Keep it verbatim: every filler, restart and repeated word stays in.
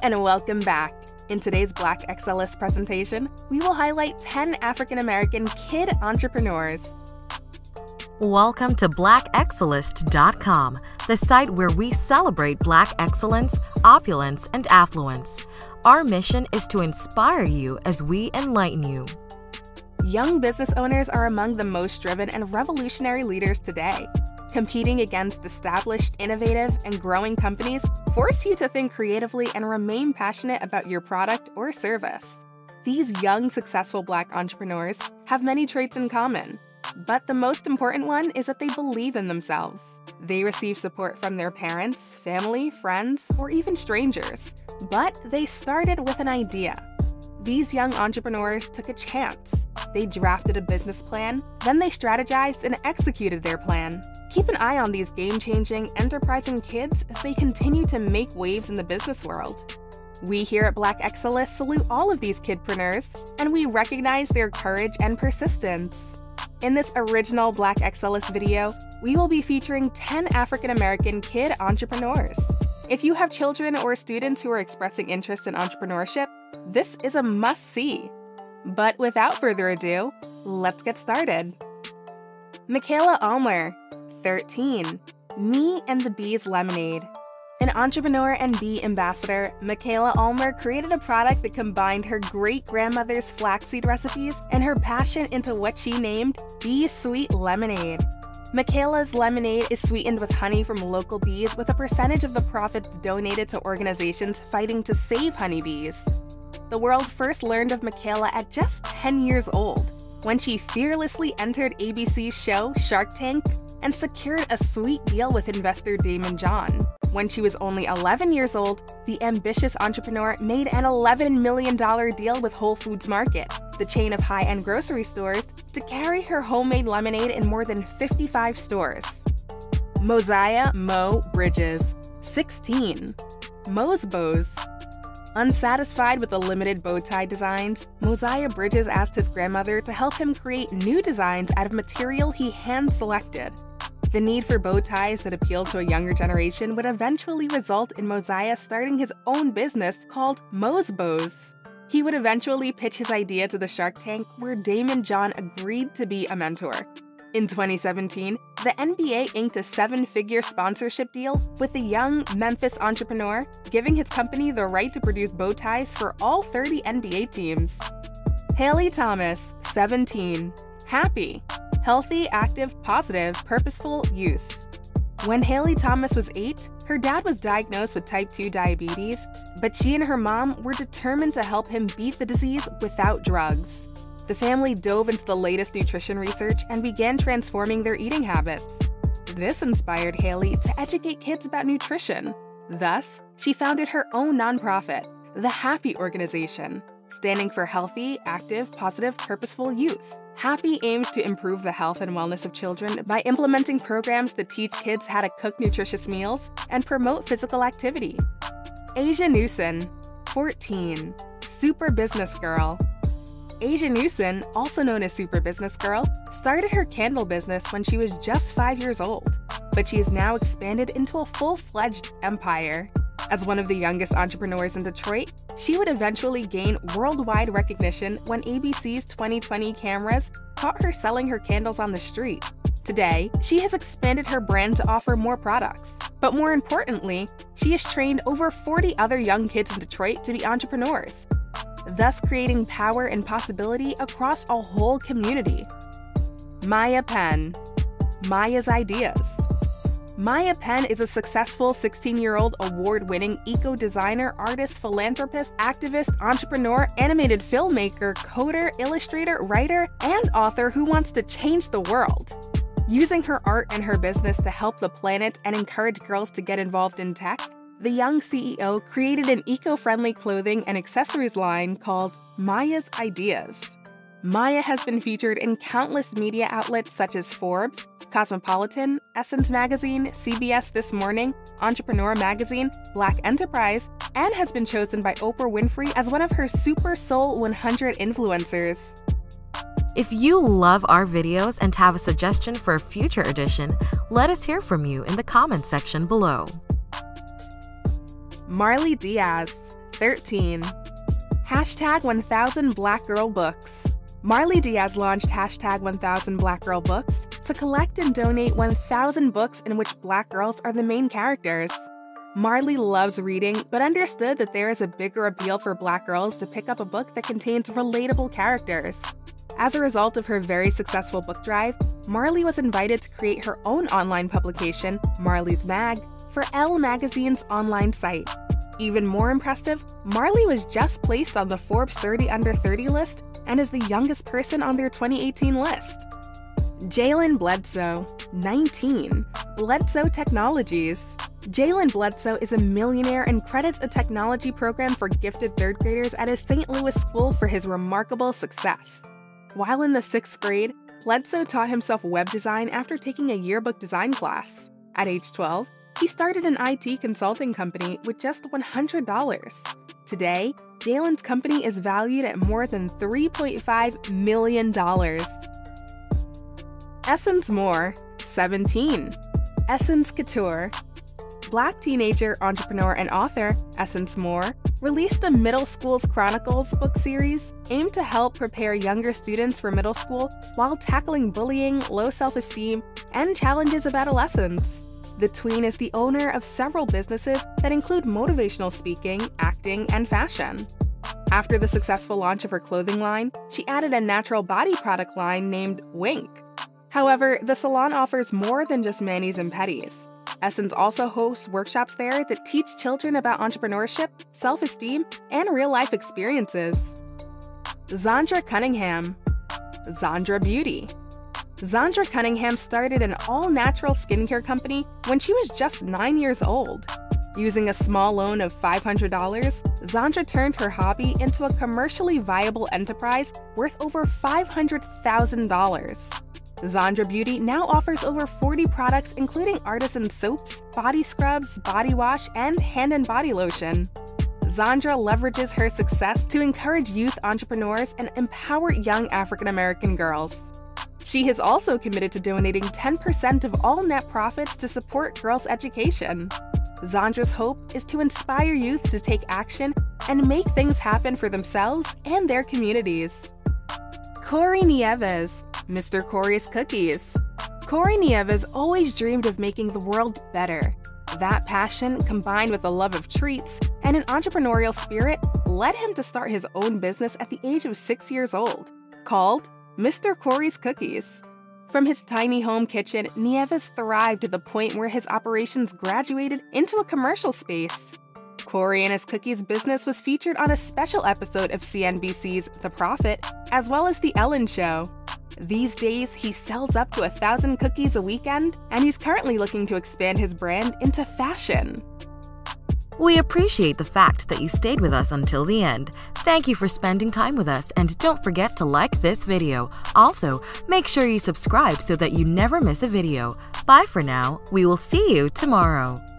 and welcome back. In today's Black Excellence presentation, we will highlight ten African American kid entrepreneurs. Welcome to black excellist dot com, the site where we celebrate Black excellence, opulence, and affluence. Our mission is to inspire you as we enlighten you. Young business owners are among the most driven and revolutionary leaders today. Competing against established, innovative, and growing companies force you to think creatively and remain passionate about your product or service. These young, successful Black entrepreneurs have many traits in common, but the most important one is that they believe in themselves. They receive support from their parents, family, friends, or even strangers, but they started with an idea. These young entrepreneurs took a chance. They drafted a business plan, then they strategized and executed their plan. Keep an eye on these game-changing, enterprising kids as they continue to make waves in the business world. We here at Black Excellence salute all of these kidpreneurs, and we recognize their courage and persistence. In this original Black Excellence video, we will be featuring ten African American kid entrepreneurs. If you have children or students who are expressing interest in entrepreneurship, this is a must-see. But without further ado, let's get started. Michaela Ulmer, thirteen, Me and the Bees Lemonade. An entrepreneur and bee ambassador, Michaela Ulmer created a product that combined her great-grandmother's flaxseed recipes and her passion into what she named Bee Sweet Lemonade. Michaela's lemonade is sweetened with honey from local bees, with a percentage of the profits donated to organizations fighting to save honeybees. The world first learned of Michaela at just ten years old, when she fearlessly entered A B C's show Shark Tank and secured a sweet deal with investor Daymond John. When she was only eleven years old, the ambitious entrepreneur made an eleven million dollar deal with Whole Foods Market, the chain of high-end grocery stores, to carry her homemade lemonade in more than fifty-five stores. Mosiah Mo Bridges, sixteen, Mo's Bows. Unsatisfied with the limited bow tie designs, Mosiah Bridges asked his grandmother to help him create new designs out of material he hand-selected. The need for bow ties that appealed to a younger generation would eventually result in Mosiah starting his own business called Mo's Bows. He would eventually pitch his idea to the Shark Tank, where Daymond John agreed to be a mentor. In twenty seventeen, the N B A inked a seven-figure sponsorship deal with the young Memphis entrepreneur, giving his company the right to produce bow ties for all thirty N B A teams. Haley Thomas, seventeen, Happy, healthy, active, positive, purposeful youth. When Haley Thomas was eight, her dad was diagnosed with type two diabetes, but she and her mom were determined to help him beat the disease without drugs. The family dove into the latest nutrition research and began transforming their eating habits. This inspired Haley to educate kids about nutrition. Thus, she founded her own nonprofit, the Happy Organization, standing for healthy, active, positive, purposeful youth. Happy aims to improve the health and wellness of children by implementing programs that teach kids how to cook nutritious meals and promote physical activity. Asia Newson, fourteen, Super Business Girl. Asia Newson, also known as Super Business Girl, started her candle business when she was just five years old, but she has now expanded into a full-fledged empire. As one of the youngest entrepreneurs in Detroit, she would eventually gain worldwide recognition when A B C's twenty twenty cameras caught her selling her candles on the street. Today, she has expanded her brand to offer more products. But more importantly, she has trained over forty other young kids in Detroit to be entrepreneurs, thus creating power and possibility across a whole community. Maya Penn, Maya's Ideas. Maya Penn is a successful sixteen-year-old award-winning eco-designer, artist, philanthropist, activist, entrepreneur, animated filmmaker, coder, illustrator, writer, and author who wants to change the world. Using her art and her business to help the planet and encourage girls to get involved in tech, the young C E O created an eco-friendly clothing and accessories line called Maya's Ideas. Maya has been featured in countless media outlets such as Forbes, Cosmopolitan, Essence Magazine, C B S This Morning, Entrepreneur Magazine, Black Enterprise, and has been chosen by Oprah Winfrey as one of her Super Soul one hundred influencers. If you love our videos and have a suggestion for a future edition, let us hear from you in the comments section below. Marley Diaz, thirteen. Hashtag one thousand Black Girl Books. Marley Diaz launched Hashtag one thousand Black Girl Books to collect and donate one thousand books in which Black girls are the main characters. Marley loves reading, but understood that there is a bigger appeal for Black girls to pick up a book that contains relatable characters. As a result of her very successful book drive, Marley was invited to create her own online publication, Marley's Mag, for Elle Magazine's online site. Even more impressive, Marley was just placed on the Forbes thirty under thirty list and is the youngest person on their twenty eighteen list. Jalen Bledsoe, nineteen. Bledsoe Technologies. Jalen Bledsoe is a millionaire and credits a technology program for gifted third graders at his Saint Louis school for his remarkable success. While in the sixth grade, Bledsoe taught himself web design after taking a yearbook design class. At age twelve, he started an I T consulting company with just one hundred dollars. Today, Jalen's company is valued at more than three point five million dollars. Essence Moore, seventeen. Essence Couture. Black teenager, entrepreneur, and author Essence Moore released the Middle School's Chronicles book series aimed to help prepare younger students for middle school while tackling bullying, low self-esteem, and challenges of adolescence. The tween is the owner of several businesses that include motivational speaking, acting, and fashion. After the successful launch of her clothing line, she added a natural body product line named Wink. However, the salon offers more than just manis and pedis. Essence also hosts workshops there that teach children about entrepreneurship, self-esteem, and real-life experiences. Zandra Cunningham. Zandra Beauty. Zandra Cunningham started an all-natural skincare company when she was just nine years old. Using a small loan of five hundred dollars, Zandra turned her hobby into a commercially viable enterprise worth over five hundred thousand dollars. Zandra Beauty now offers over forty products including artisan soaps, body scrubs, body wash, and hand and body lotion. Zandra leverages her success to encourage youth entrepreneurs and empower young African American girls. She has also committed to donating ten percent of all net profits to support girls' education. Zandra's hope is to inspire youth to take action and make things happen for themselves and their communities. Corey Nieves, Mister Corey's Cookies. Corey Nieves always dreamed of making the world better. That passion, combined with a love of treats and an entrepreneurial spirit, led him to start his own business at the age of six years old, called Mister Corey's Cookies. From his tiny home kitchen, Nieves thrived to the point where his operations graduated into a commercial space. Corey and his cookies business was featured on a special episode of C N B C's The Profit, as well as The Ellen Show. These days, he sells up to a thousand cookies a weekend, and he's currently looking to expand his brand into fashion. We appreciate the fact that you stayed with us until the end. Thank you for spending time with us, and don't forget to like this video. Also, make sure you subscribe so that you never miss a video. Bye for now. We will see you tomorrow.